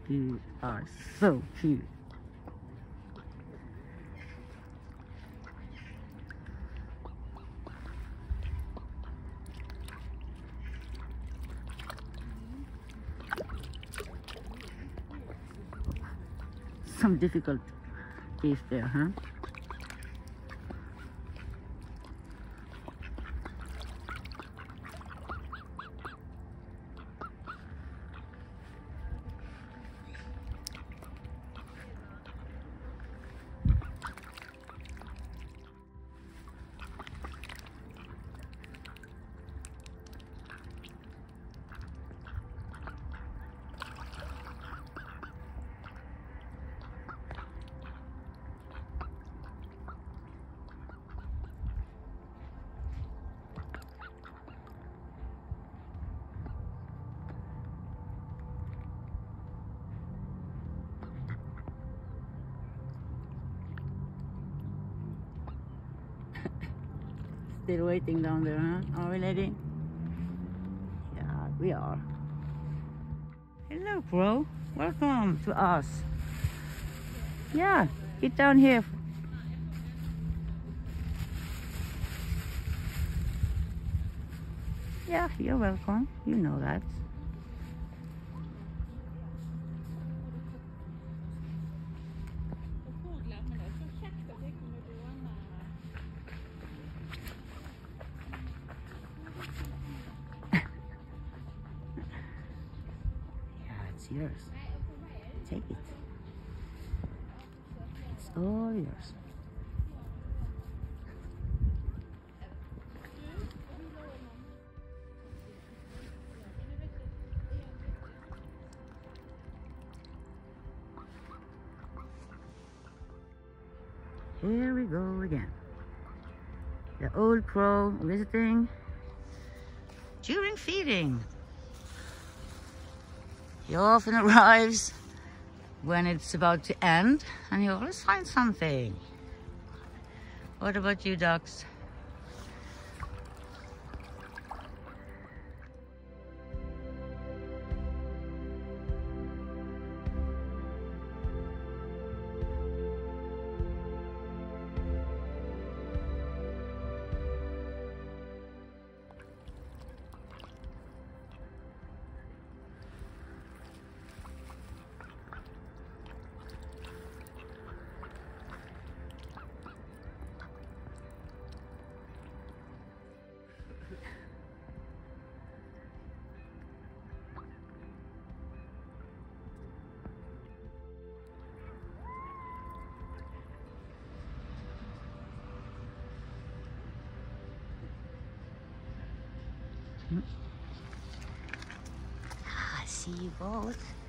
You are so cute. Some difficult case there, huh? Still waiting down there, huh? Are we, lady? Yeah, we are. Hello, bro. Welcome to us. Yeah, get down here. Yeah, you're welcome. You know that. It's yours. Take it. It's all yours. Here we go again. The old crow visiting during feeding. He often arrives when it's about to end, and you always find something. What about you, ducks? I see you both.